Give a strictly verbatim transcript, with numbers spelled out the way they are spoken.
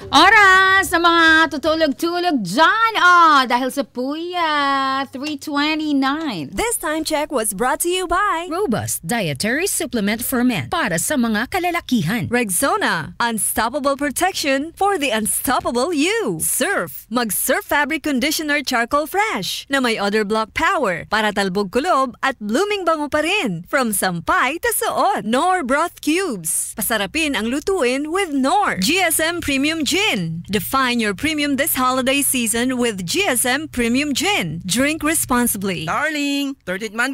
Oras sa mga tutulog-tulog dyan. Oh, dahil sa Puya, three twenty-nine. This time check was brought to you by Robust Dietary Supplement for Men para sa mga kalalakihan. Rexona, unstoppable protection for the unstoppable you. Surf, mag-Surf Fabric Conditioner Charcoal Fresh na may odor block power para talbog kulob at blooming bango pa rin. From sampay to suot. Knorr Broth Cubes. Pasarapin ang lutuin with Knorr. G S M Premium Gin. Define your premium this holiday season with G S M Premium Gin. Drink responsibly. Darling, thirtieth man